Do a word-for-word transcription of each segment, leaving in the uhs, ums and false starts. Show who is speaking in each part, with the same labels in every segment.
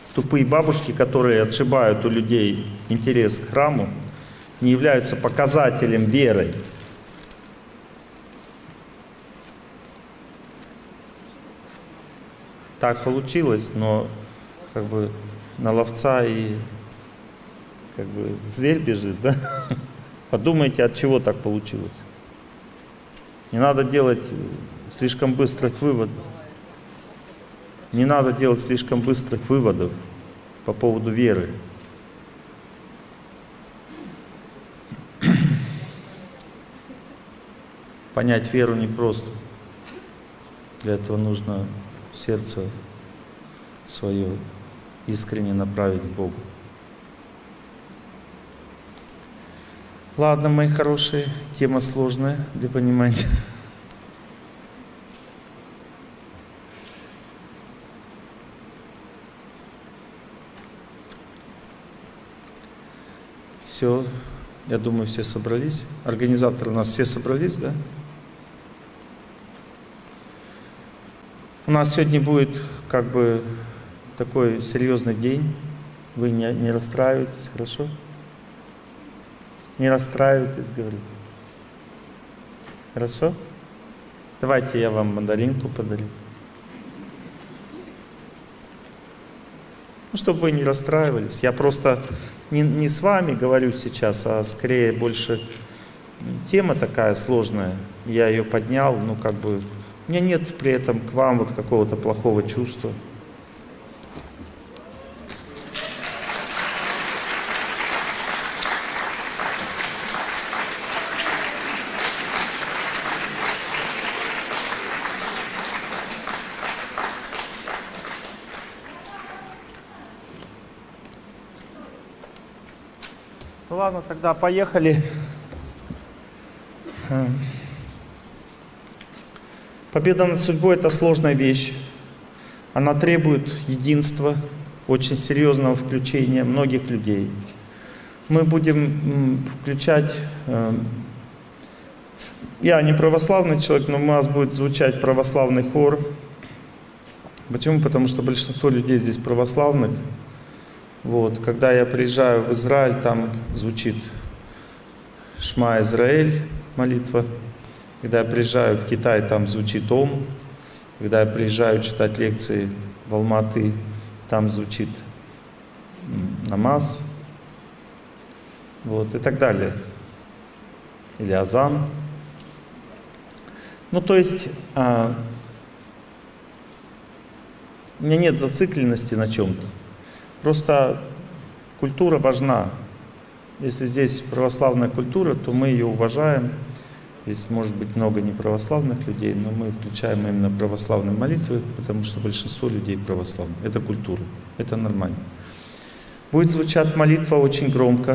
Speaker 1: Тупые бабушки, которые отшибают у людей интерес к храму, не являются показателем веры. Так получилось, но как бы на ловца и как бы зверь бежит, да? Подумайте, от чего так получилось. Не надо делать слишком быстрых выводов. Не надо делать слишком быстрых выводов по поводу веры. Понять веру непросто. Для этого нужно сердце свое искренне направить к Богу. Ладно, мои хорошие, тема сложная для понимания. Все, я думаю, все собрались. Организаторы у нас все собрались, да? У нас сегодня будет как бы такой серьезный день. Вы не, не расстраивайтесь, хорошо? Не расстраивайтесь, говорю. Хорошо? Давайте я вам мандаринку подарю. Ну, чтобы вы не расстраивались. Я просто не, не с вами говорю сейчас, а скорее больше тема такая сложная. Я ее поднял, ну как бы... У меня нет при этом к вам вот какого-то плохого чувства. Ну ладно, тогда поехали. Победа над судьбой — это сложная вещь. Она требует единства, очень серьезного включения многих людей. Мы будем включать... Я не православный человек, но у нас будет звучать православный хор. Почему? Потому что большинство людей здесь православных. Вот. Когда я приезжаю в Израиль, там звучит Шма Израиль, молитва. Когда я приезжаю в Китай, там звучит Ом. Когда я приезжаю читать лекции в Алматы, там звучит намаз. Вот, и так далее. Или азан. Ну, то есть, а, у меня нет зацикленности на чем-то. Просто культура важна. Если здесь православная культура, то мы ее уважаем. Здесь может быть много неправославных людей, но мы включаем именно православные молитвы, потому что большинство людей православны. Это культура, это нормально. Будет звучать молитва очень громко,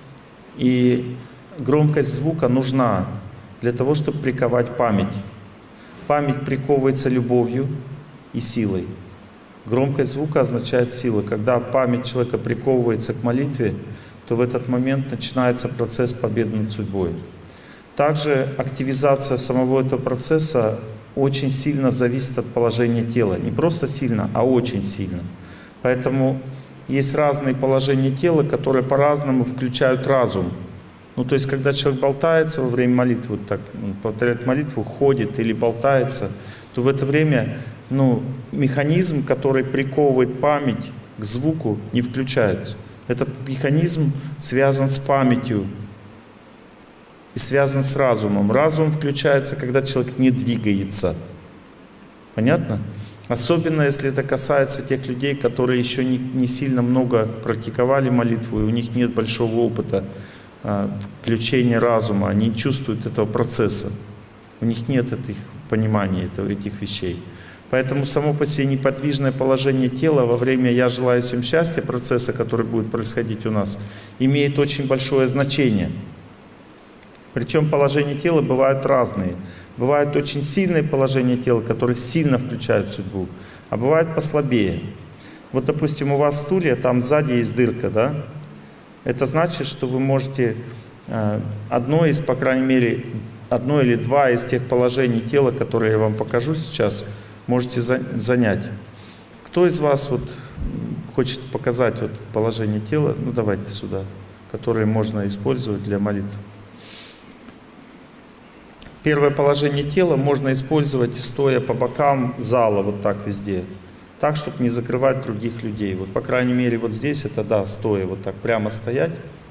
Speaker 1: и громкость звука нужна для того, чтобы приковать память. Память приковывается любовью и силой. Громкость звука означает сила. Когда память человека приковывается к молитве, то в этот момент начинается процесс победы над судьбой. Также активизация самого этого процесса очень сильно зависит от положения тела. Не просто сильно, а очень сильно. Поэтому есть разные положения тела, которые по-разному включают разум. Ну, то есть, когда человек болтается во время молитвы, так, повторяет молитву, ходит или болтается, то в это время ну, механизм, который приковывает память к звуку, не включается. Этот механизм связан с памятью и связан с разумом. Разум включается, когда человек не двигается. Понятно? Особенно, если это касается тех людей, которые еще не, не сильно много практиковали молитву, и у них нет большого опыта а, включения разума, они не чувствуют этого процесса. У них нет этих понимания этого, этих вещей. Поэтому само по себе неподвижное положение тела во время «я желаю всем счастья» процесса, который будет происходить у нас, имеет очень большое значение. Причем положения тела бывают разные. Бывают очень сильные положения тела, которые сильно включают судьбу, а бывают послабее. Вот, допустим, у вас стулья, там сзади есть дырка, да? Это значит, что вы можете э, одно из, по крайней мере, одно или два из тех положений тела, которые я вам покажу сейчас, можете за, занять. Кто из вас вот хочет показать вот положение тела, ну давайте сюда, которые можно использовать для молитв. Первое положение тела можно использовать, стоя по бокам зала, вот так везде. Так, чтобы не закрывать других людей. Вот, по крайней мере, вот здесь это, да, стоя, вот так прямо стоять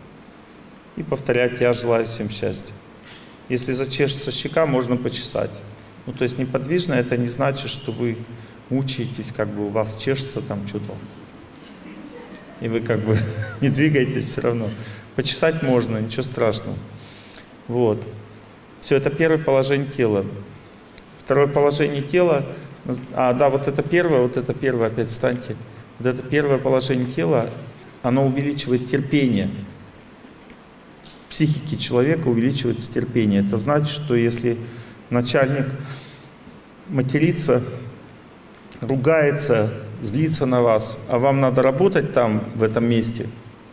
Speaker 1: и повторять: «Я желаю всем счастья». Если зачешется щека, можно почесать. Ну, то есть неподвижно — это не значит, что вы мучаетесь, как бы у вас чешется там что-то. И вы как бы не двигаетесь все равно. Почесать можно, ничего страшного. Вот. Все, это первое положение тела. Второе положение тела, а, да, вот это первое, вот это первое, опять встаньте. Вот это первое положение тела, оно увеличивает терпение. В психике человека увеличивается терпение. Это значит, что если начальник матерится, ругается, злится на вас, а вам надо работать там, в этом месте,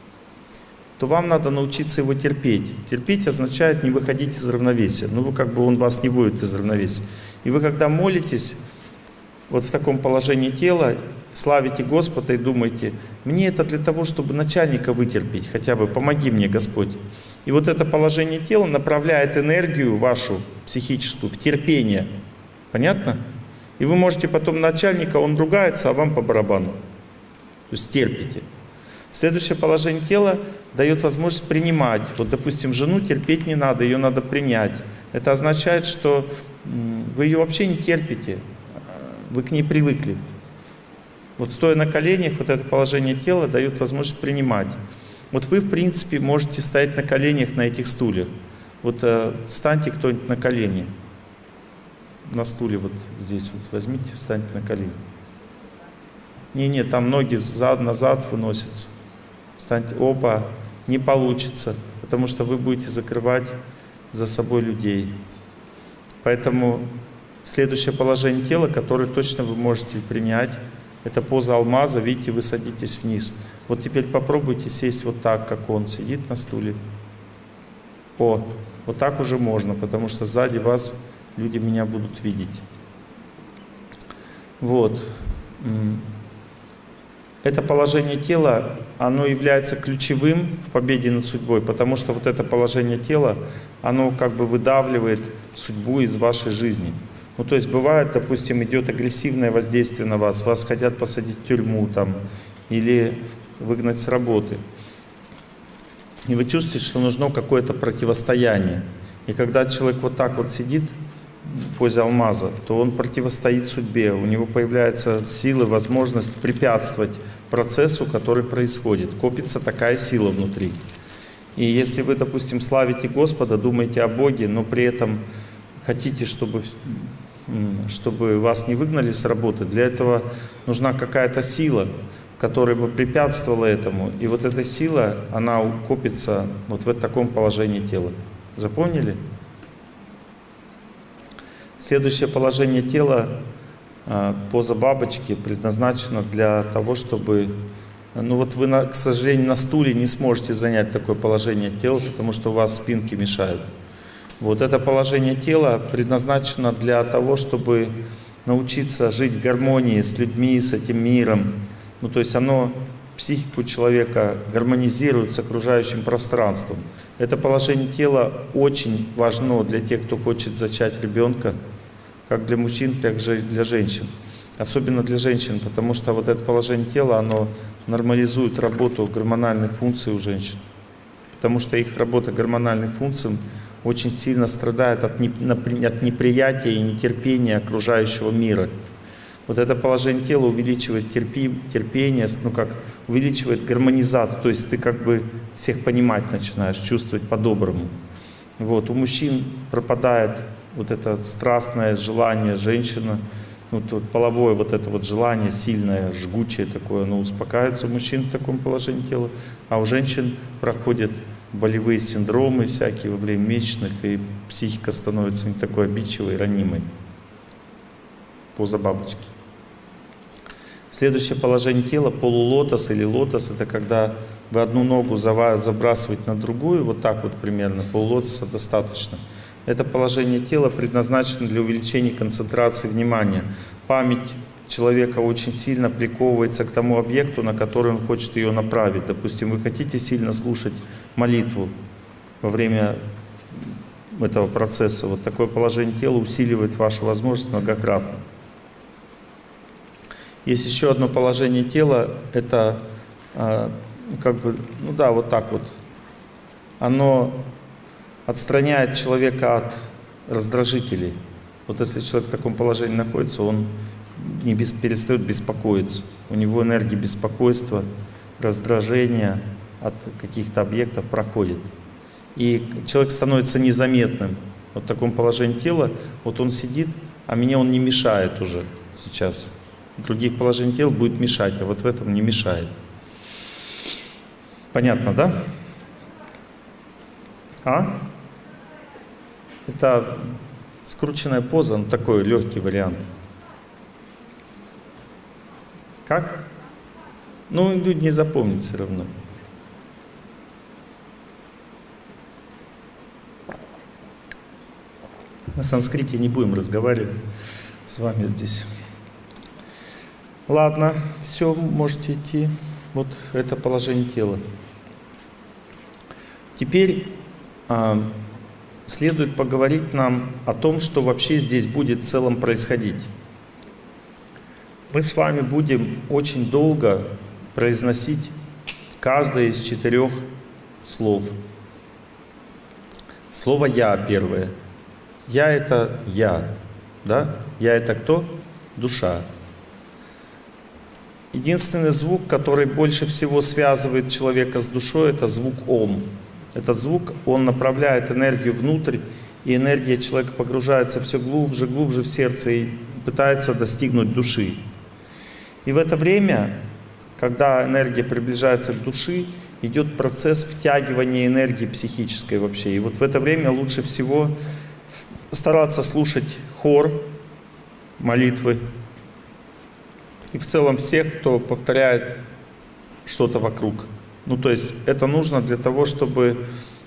Speaker 1: то вам надо научиться его терпеть. Терпеть означает не выходить из равновесия. Ну, вы как бы он вас не выводит из равновесия. И вы, когда молитесь, вот в таком положении тела, славите Господа и думаете: мне это для того, чтобы начальника вытерпеть, хотя бы помоги мне, Господь. И вот это положение тела направляет энергию вашу психическую в терпение. Понятно? И вы можете потом начальника, он ругается, а вам по барабану. То есть терпите. Следующее положение тела дает возможность принимать. Вот, допустим, жену терпеть не надо, ее надо принять. Это означает, что вы ее вообще не терпите, вы к ней привыкли. Вот стоя на коленях, вот это положение тела дает возможность принимать. Вот вы, в принципе, можете стоять на коленях на этих стульях. Вот э, встаньте кто-нибудь на колени. На стуле вот здесь вот возьмите, встаньте на колени. Не-не, там ноги зад, назад выносятся. Встаньте, опа, не получится, потому что вы будете закрывать за собой людей. Поэтому следующее положение тела, которое точно вы можете принять, это поза алмаза. Видите, вы садитесь вниз. Вот теперь попробуйте сесть вот так, как он сидит на стуле. О, вот так уже можно, потому что сзади вас люди меня будут видеть. Вот. Это положение тела, оно является ключевым в победе над судьбой, потому что вот это положение тела, оно как бы выдавливает судьбу из вашей жизни. Ну, то есть бывает, допустим, идет агрессивное воздействие на вас, вас хотят посадить в тюрьму там, или выгнать с работы. И вы чувствуете, что нужно какое-то противостояние. И когда человек вот так вот сидит в позе алмаза, то он противостоит судьбе, у него появляется сила, возможность препятствовать процессу, который происходит. Копится такая сила внутри. И если вы, допустим, славите Господа, думаете о Боге, но при этом хотите, чтобы, чтобы вас не выгнали с работы, для этого нужна какая-то сила, которая бы препятствовала этому. И вот эта сила, она копится вот в таком положении тела. Запомнили? Следующее положение тела, поза бабочки, предназначено для того, чтобы... Ну вот вы, к сожалению, на стуле не сможете занять такое положение тела, потому что у вас спинки мешают. Вот это положение тела предназначено для того, чтобы научиться жить в гармонии с людьми, с этим миром. Ну то есть оно психику человека гармонизирует с окружающим пространством. Это положение тела очень важно для тех, кто хочет зачать ребенка, как для мужчин, так и для женщин. Особенно для женщин, потому что вот это положение тела, оно нормализует работу гормональных функций у женщин. Потому что их работа гормональных функций очень сильно страдает от неприятия и нетерпения окружающего мира. Вот это положение тела увеличивает терпи, терпение, ну как, увеличивает гармонизацию, то есть ты как бы всех понимать начинаешь, чувствовать по-доброму. Вот, у мужчин пропадает вот это страстное желание женщины, ну, то половое вот это вот желание сильное, жгучее такое, оно успокаивается у мужчин в таком положении тела, а у женщин проходят болевые синдромы всякие во время месячных, и психика становится не такой обидчивой, ранимой. Поза бабочки. Следующее положение тела, полулотос или лотос, это когда вы одну ногу забрасываете на другую, вот так вот примерно, полулотоса достаточно. Это положение тела предназначено для увеличения концентрации внимания. Память человека очень сильно приковывается к тому объекту, на который он хочет ее направить. Допустим, вы хотите сильно слушать молитву во время этого процесса. Вот такое положение тела усиливает вашу возможность многократно. Есть еще одно положение тела, это как бы, ну да, вот так вот. Оно отстраняет человека от раздражителей. Вот если человек в таком положении находится, он не без, перестает беспокоиться. У него энергия беспокойства, раздражения от каких-то объектов проходит. И человек становится незаметным. Вот в таком положении тела, вот он сидит, а мне он не мешает уже сейчас. В других положениях тела будет мешать, а вот в этом не мешает. Понятно, да? А? Это скрученная поза, ну такой легкий вариант. Как? Ну, люди не запомнят все равно. На санскрите не будем разговаривать с вами здесь. Ладно, все, можете идти. Вот это положение тела. Теперь а, следует поговорить нам о том, что вообще здесь будет в целом происходить. Мы с вами будем очень долго произносить каждое из четырех слов. Слово «я» первое. «Я» — это «я». Да? «Я» — это кто? Душа. Единственный звук, который больше всего связывает человека с душой, это звук «ом». Этот звук, он направляет энергию внутрь, и энергия человека погружается все глубже, глубже в сердце и пытается достигнуть души. И в это время, когда энергия приближается к душе, идет процесс втягивания энергии психической вообще. И вот в это время лучше всего стараться слушать хор, молитвы, и в целом всех, кто повторяет что-то вокруг. Ну, то есть это нужно для того, чтобы...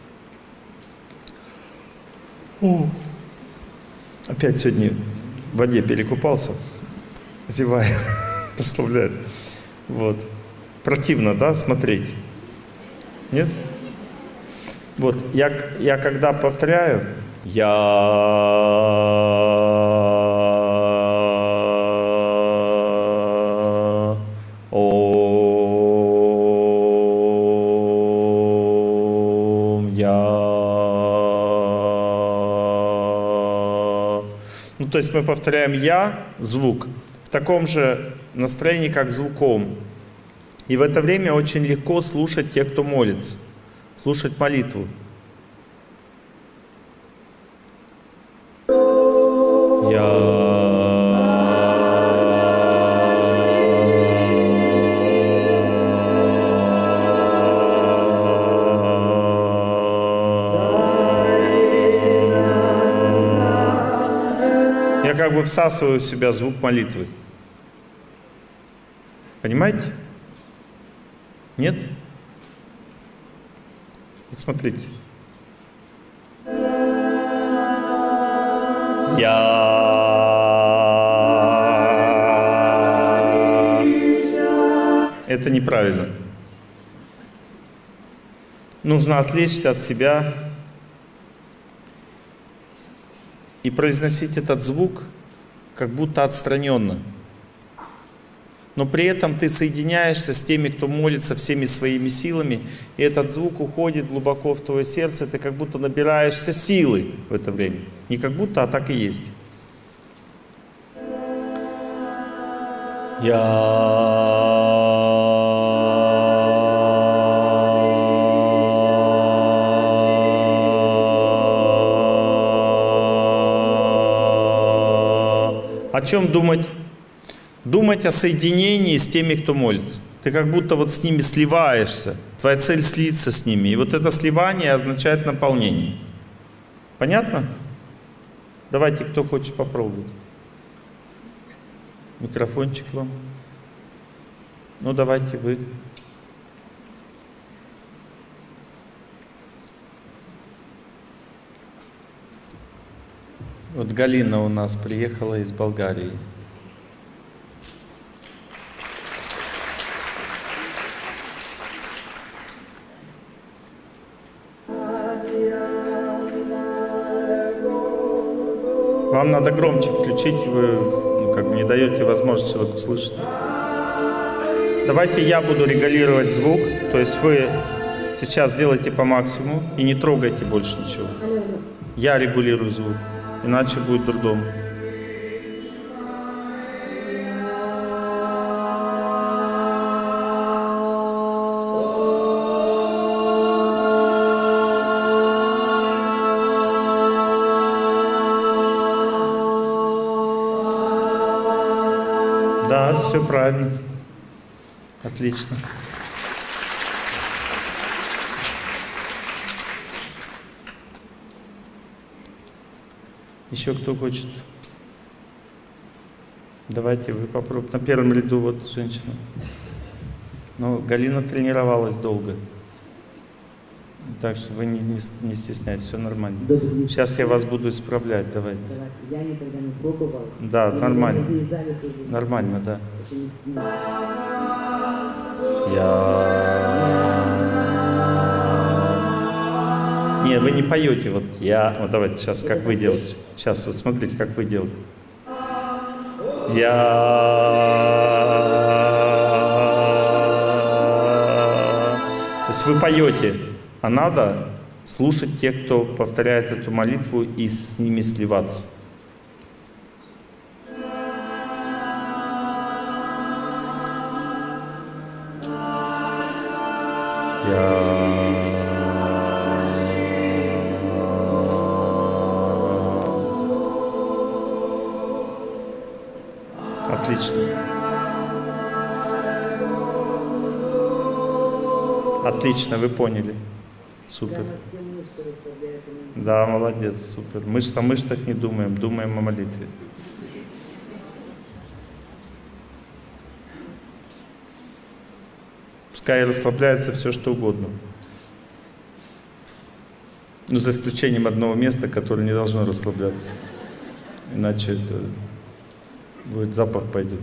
Speaker 1: О, опять сегодня в воде перекупался, зевая, оставляет. Вот. Противно, да, смотреть? Нет? Вот, я, я когда повторяю, я... То есть мы повторяем «я» звук в таком же настроении, как звук «ом». И в это время очень легко слушать тех, кто молится, слушать молитву. Я... как бы всасываю в себя звук молитвы. Понимаете? Нет? Вот смотрите. Я... Это неправильно. Нужно отвлечься от себя и произносить этот звук как будто отстраненно. Но при этом ты соединяешься с теми, кто молится всеми своими силами, и этот звук уходит глубоко в твое сердце, ты как будто набираешься силы в это время. Не как будто, а так и есть. Я... О чем думать? Думать о соединении с теми, кто молится. Ты как будто вот с ними сливаешься. Твоя цель слиться с ними. И вот это сливание означает наполнение. Понятно? Давайте, кто хочет попробовать. Микрофончик вам. Ну, давайте вы. Вот Галина у нас приехала из Болгарии. Вам надо громче включить, вы ну, как бы не даете возможность человеку слышать. Давайте я буду регулировать звук, то есть вы сейчас делайте по максимуму и не трогайте больше ничего. Я регулирую звук, иначе будет дурдом. Да, все правильно. Отлично. Еще кто хочет? Давайте вы попробуйте. На первом ряду вот женщина. Но Галина тренировалась долго. Так что вы не, не, не стесняйтесь, все нормально. Сейчас я вас буду исправлять, давайте.
Speaker 2: Я никогда не пробовал.
Speaker 1: Да, нормально. Нормально, да. Я... Не, вы не поете, вот я... Вот давайте сейчас, как вы делаете. Сейчас, вот смотрите, как вы делаете. Я... То есть вы поете, а надо слушать тех, кто повторяет эту молитву, и с ними сливаться. Отлично. Отлично, вы поняли. Супер. Да, молодец, супер. Мы же о мышцах не думаем, думаем о молитве. Пускай расслабляется все, что угодно. Ну, за исключением одного места, которое не должно расслабляться. Иначе это будет, запах пойдет.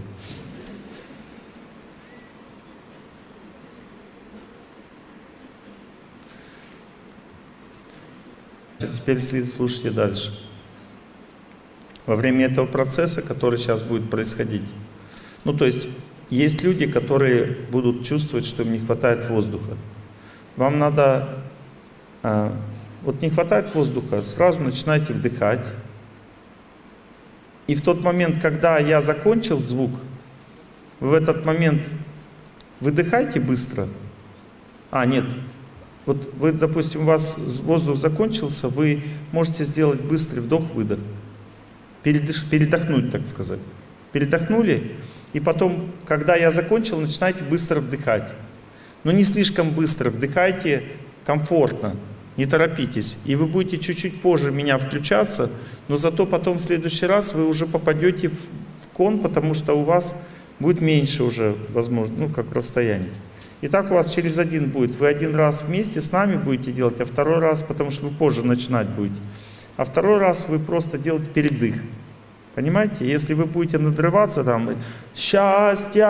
Speaker 1: Теперь слушайте дальше. Во время этого процесса, который сейчас будет происходить, ну, то есть, есть люди, которые будут чувствовать, что им не хватает воздуха. Вам надо, а, вот не хватает воздуха, сразу начинайте вдыхать. И в тот момент, когда я закончил звук, вы в этот момент выдыхайте быстро. А, нет. Вот вы, допустим, у вас воздух закончился, вы можете сделать быстрый вдох-выдох. Передыш, передохнуть, так сказать. Передохнули, и потом, когда я закончил, начинайте быстро вдыхать. Но не слишком быстро, вдыхайте комфортно, не торопитесь. И вы будете чуть-чуть позже меня включаться, но зато потом в следующий раз вы уже попадете в кон, потому что у вас будет меньше уже, возможно, ну, как расстояние. И так у вас через один будет. Вы один раз вместе с нами будете делать, а второй раз, потому что вы позже начинать будете. А второй раз вы просто делаете передых. Понимаете? Если вы будете надрываться там, счастье,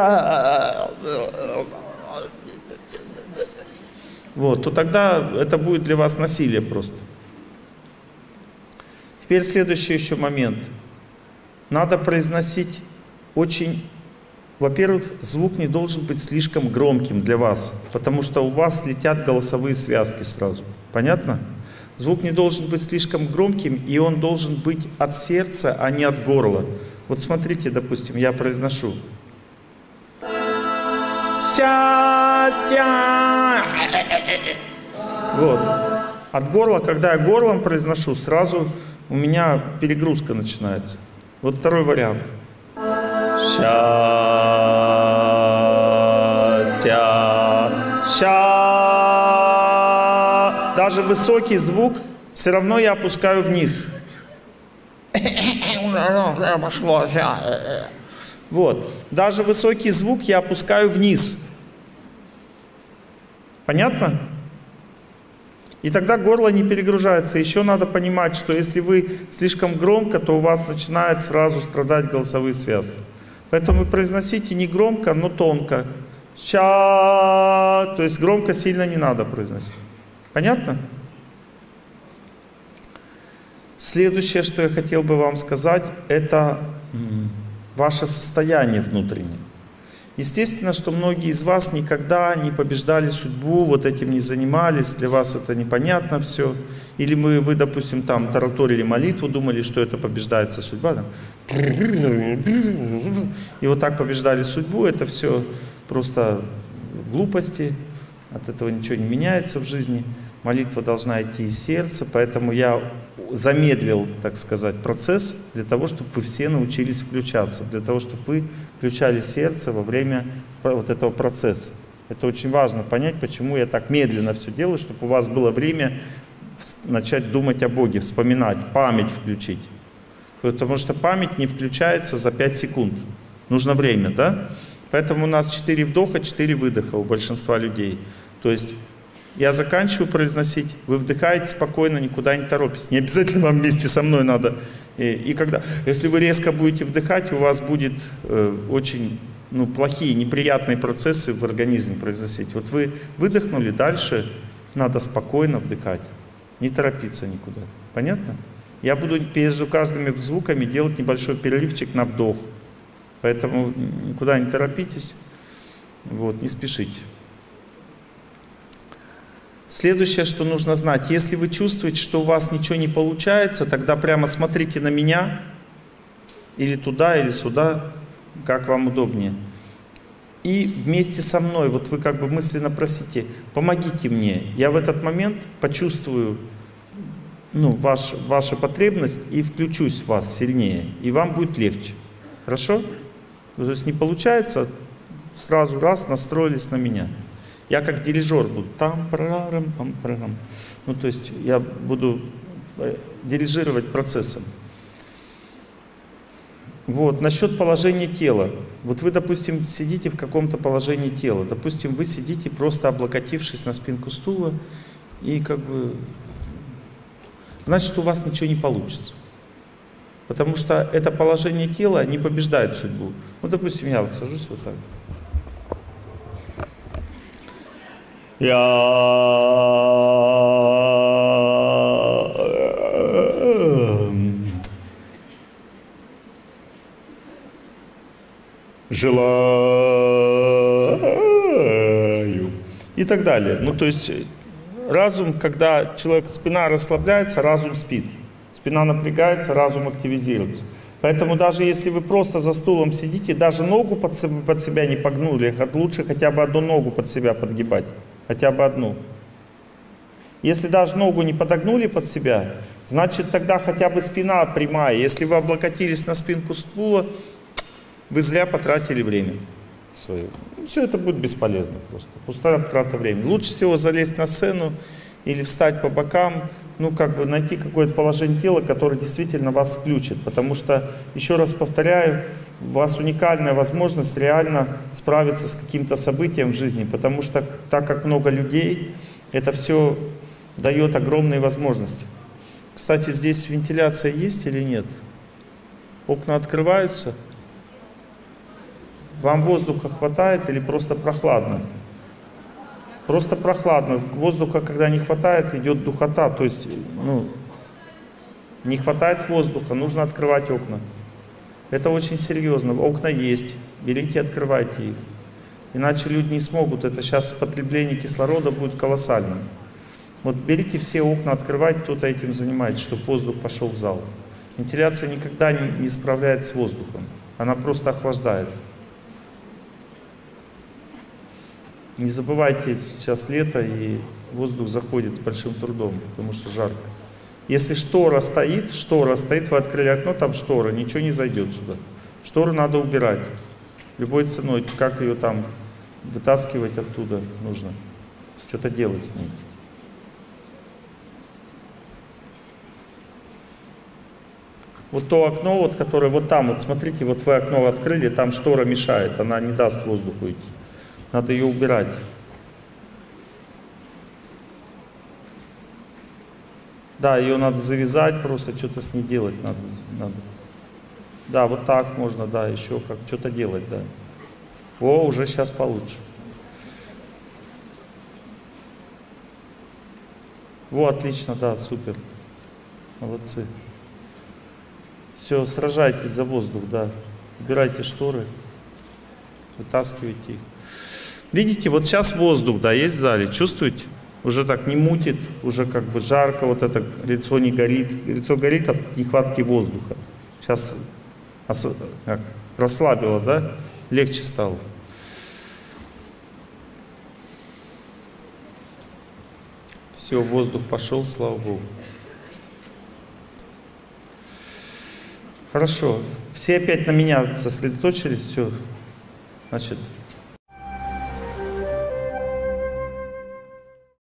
Speaker 1: вот, то тогда это будет для вас насилие просто. Теперь следующий еще момент. Надо произносить очень... Во-первых, звук не должен быть слишком громким для вас, потому что у вас летят голосовые связки сразу. Понятно? Звук не должен быть слишком громким, и он должен быть от сердца, а не от горла. Вот смотрите, допустим, я произношу. Счастье! Вот. От горла, когда я горлом произношу, сразу у меня перегрузка начинается. Вот второй вариант. Счастье, ща. Даже высокий звук все равно я опускаю вниз. Вот. Даже высокий звук я опускаю вниз. Понятно? И тогда горло не перегружается. Еще надо понимать, что если вы слишком громко, то у вас начинают сразу страдать голосовые связки. Поэтому вы произносите не громко, но тонко. Ща, то есть громко сильно не надо произносить. Понятно? Следующее, что я хотел бы вам сказать, это ваше состояние внутреннее. Естественно, что многие из вас никогда не побеждали судьбу, вот этим не занимались, для вас это непонятно все. Или мы, вы, допустим, там тараторили молитву, думали, что это побеждается судьба. Там. И вот так побеждали судьбу, это все просто глупости, от этого ничего не меняется в жизни. Молитва должна идти из сердца, поэтому я замедлил, так сказать, процесс для того, чтобы вы все научились включаться, для того, чтобы вы включали сердце во время вот этого процесса. Это очень важно понять, почему я так медленно все делаю, чтобы у вас было время начать думать о Боге, вспоминать, память включить. Потому что память не включается за пять секунд. Нужно время, да? Поэтому у нас четыре вдоха, четыре выдоха у большинства людей. То есть я заканчиваю произносить, вы вдыхаете спокойно, никуда не торопитесь. Не обязательно вам вместе со мной надо. И, и когда, если вы резко будете вдыхать, у вас будет э, очень ну, плохие, неприятные процессы в организме произносить. Вот вы выдохнули, дальше надо спокойно вдыхать, не торопиться никуда. Понятно? Я буду между каждыми звуками делать небольшой переливчик на вдох. Поэтому никуда не торопитесь, вот, не спешите. Следующее, что нужно знать, если вы чувствуете, что у вас ничего не получается, тогда прямо смотрите на меня, или туда, или сюда, как вам удобнее. И вместе со мной, вот вы как бы мысленно просите, помогите мне. Я в этот момент почувствую ну, ваш, вашу потребность и включусь в вас сильнее, и вам будет легче. Хорошо? То есть не получается, сразу раз настроились на меня. Я как дирижер буду там прарам пам прарам. Ну то есть я буду дирижировать процессом. Вот насчет положения тела. Вот вы, допустим, сидите в каком-то положении тела. Допустим, вы сидите просто облокотившись на спинку стула и как бы значит, у вас ничего не получится. Потому что это положение тела не побеждает судьбу. Ну, допустим, я вот сажусь вот так. Я желаю и так далее. Ну, то есть разум, когда человек, спина расслабляется, разум спит. Спина напрягается, разум активизируется. Поэтому даже если вы просто за стулом сидите, даже ногу под себя, под себя не погнули, лучше хотя бы одну ногу под себя подгибать. Хотя бы одну. Если даже ногу не подогнули под себя, значит тогда хотя бы спина прямая. Если вы облокотились на спинку стула, вы зря потратили время свое. Все это будет бесполезно просто. Пустая трата времени. Лучше всего залезть на сцену или встать по бокам, ну как бы найти какое-то положение тела, которое действительно вас включит. Потому что, еще раз повторяю, у вас уникальная возможность реально справиться с каким-то событием в жизни, потому что так как много людей, это все дает огромные возможности. Кстати, здесь вентиляция есть или нет? Окна открываются? Вам воздуха хватает или просто прохладно? Просто прохладно. Воздуха, когда не хватает, идет духота. То есть, ну, не хватает воздуха, нужно открывать окна. Это очень серьезно. Окна есть. Берите и открывайте их. Иначе люди не смогут. Это сейчас потребление кислорода будет колоссальным. Вот берите все окна, открывайте, кто-то этим занимается, чтобы воздух пошел в зал. Вентиляция никогда не, не справляется с воздухом. Она просто охлаждает. Не забывайте, сейчас лето и воздух заходит с большим трудом, потому что жарко. Если штора стоит, штора стоит, вы открыли окно, там штора, ничего не зайдет сюда. Штору надо убирать. Любой ценой, как ее там вытаскивать оттуда нужно. Что-то делать с ней. Вот то окно, вот, которое вот там, вот смотрите, вот вы окно открыли, там штора мешает, она не даст воздуху идти. Надо ее убирать. Да, ее надо завязать, просто что-то с ней делать надо. надо. Да, вот так можно, да, еще как что-то делать, да. О, уже сейчас получше. Во, отлично, да, супер. Молодцы. Все, сражайтесь за воздух, да. Убирайте шторы, вытаскивайте их. Видите, вот сейчас воздух, да, есть в зале, чувствуете? Уже так не мутит, уже как бы жарко, вот это лицо не горит. Лицо горит от нехватки воздуха. Сейчас как, расслабило, да? Легче стало. Все, воздух пошел, слава Богу. Хорошо. Все опять на меня сосредоточились, все. Значит,